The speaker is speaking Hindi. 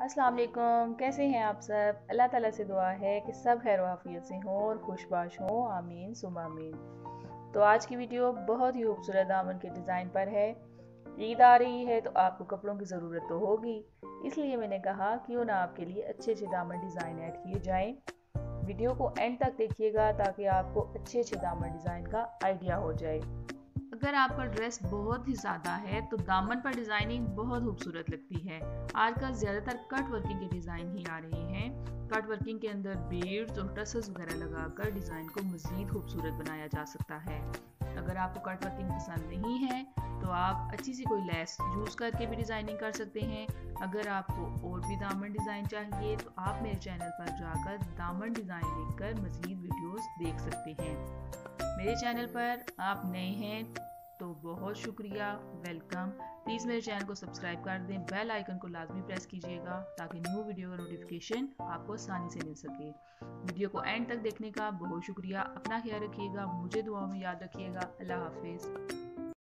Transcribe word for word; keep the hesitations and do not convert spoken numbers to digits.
अस्सलाम वालेकुम। कैसे हैं आप सब? अल्लाह ताला से दुआ है कि सब खैर आफियत से हों और खुशबाश हों। आमीन सुम आमीन। तो आज की वीडियो बहुत ही खूबसूरत दामन के डिज़ाइन पर है। ईद आ रही है तो आपको कपड़ों की ज़रूरत तो होगी, इसलिए मैंने कहा क्यों ना आपके लिए अच्छे अच्छे दामन डिज़ाइन ऐड किए जाएं। वीडियो को एंड तक देखिएगा ताकि आपको अच्छे अच्छे दामन डिज़ाइन का आइडिया हो जाए। अगर आपका ड्रेस बहुत ही ज़्यादा है तो दामन पर डिज़ाइनिंग बहुत खूबसूरत लगती है। आजकल ज़्यादातर कट वर्किंग के डिज़ाइन ही आ रहे हैं। कट वर्किंग के अंदर बीड्स और टसल्स वगैरह लगाकर डिज़ाइन को मज़ीद खूबसूरत बनाया जा सकता है। अगर आपको कट वर्किंग पसंद नहीं है तो आप अच्छी सी कोई लेस यूज़ करके भी डिज़ाइनिंग कर सकते हैं। अगर आपको और भी दामन डिज़ाइन चाहिए तो आप मेरे चैनल पर जाकर दामन डिज़ाइन देखकर मज़ीद वीडियोस देख सकते हैं। मेरे चैनल पर आप नए हैं तो बहुत शुक्रिया, वेलकम। प्लीज़ मेरे चैनल को सब्सक्राइब कर दें, बेल आइकन को लाजमी प्रेस कीजिएगा ताकि न्यू वीडियो का नोटिफिकेशन आपको आसानी से मिल सके। वीडियो को एंड तक देखने का बहुत शुक्रिया। अपना ख्याल रखिएगा, मुझे दुआओं में याद रखिएगा। अल्लाह हाफिज़।